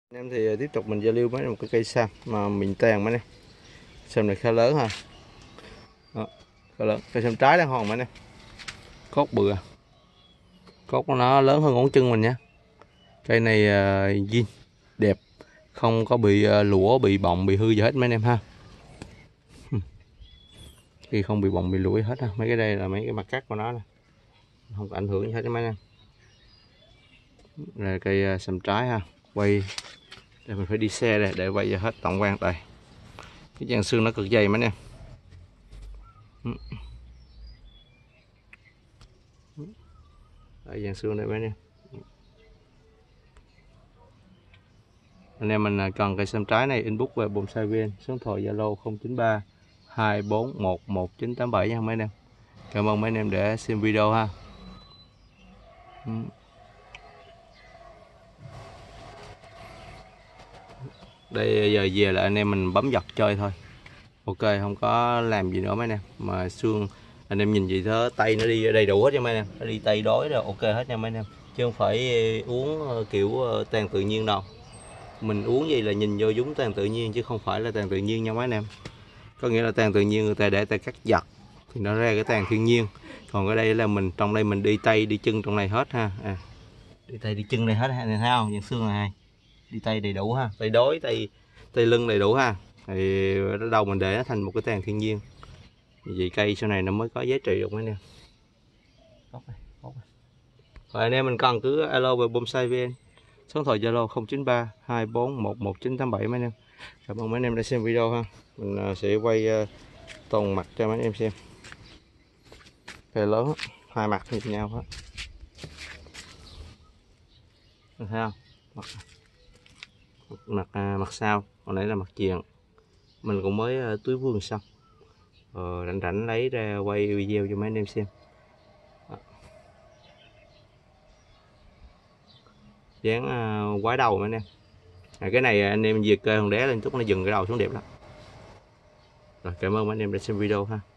Anh em thì tiếp tục mình giao lưu với một cái cây sam mà mình tàn mấy này. Sam này khá lớn ha. Đó, khá lớn. Cây sam trái đang hòn mấy này. Cốt bự à. Cốt của nó lớn hơn ngón chân mình nha. Cây này zin đẹp, không có bị lũa, bị bọng, bị hư gì hết mấy anh em ha. Khi không bị bọng, bị lũa gì hết ha. Mấy cái đây là mấy cái mặt cắt của nó nè, không có ảnh hưởng gì hết mấy anh em. Là cây sam trái ha. Quay đây mình phải đi xe đây để quay cho hết tổng quan đây. Cái dàn xương nó cực dày mấy anh em. Đây, dàn xương đây mấy anh em. Anh em mình cần cây sam trái này inbox về bonsai VN, số điện thoại Zalo 093 241 1987 nha mấy anh em. Cảm ơn mấy anh em để xem video ha. Đây giờ về là anh em mình bấm giật chơi thôi. Ok, không có làm gì nữa mấy anh em. Mà xương anh em nhìn gì đó, tay nó đi đầy đủ hết nha mấy anh em. Nó đi tay đối rồi ok hết nha mấy anh em. Chứ không phải uống kiểu tàn tự nhiên đâu. Mình uống gì là nhìn vô giống tàn tự nhiên chứ không phải là tàn tự nhiên nha mấy anh em. Có nghĩa là tàn tự nhiên người ta để tay cắt giật thì nó ra cái tàn thiên nhiên. Còn ở đây là mình trong đây mình đi tay đi chân trong này hết ha. Đi tay đi chân này hết ha, này thấy không? Những xương này đi tay đầy đủ ha, tay đối, tay lưng đầy đủ ha. Thì đầu mình để nó thành một cái tàn thiên nhiên. Vì cây sau này nó mới có giá trị được mấy anh em. Rồi anh em mình cần cứ alo về bonsai VN, số điện thoại Zalo 093 241 1987 mấy anh em. Cảm ơn mấy anh em đã xem video ha. Mình sẽ quay toàn mặt cho mấy anh em xem. Cây lớn hai mặt như nhau hết. Mình thấy không? Mặt sau, còn nãy là mặt chèn. Mình cũng mới tưới vườn xong. Rảnh rảnh lấy ra quay video cho mấy anh em xem. Dáng quái đầu mấy anh em. Cái này anh em về kê hòn đá lên chút nó dừng cái đầu xuống đẹp lắm. Rồi cảm ơn mấy anh em đã xem video ha.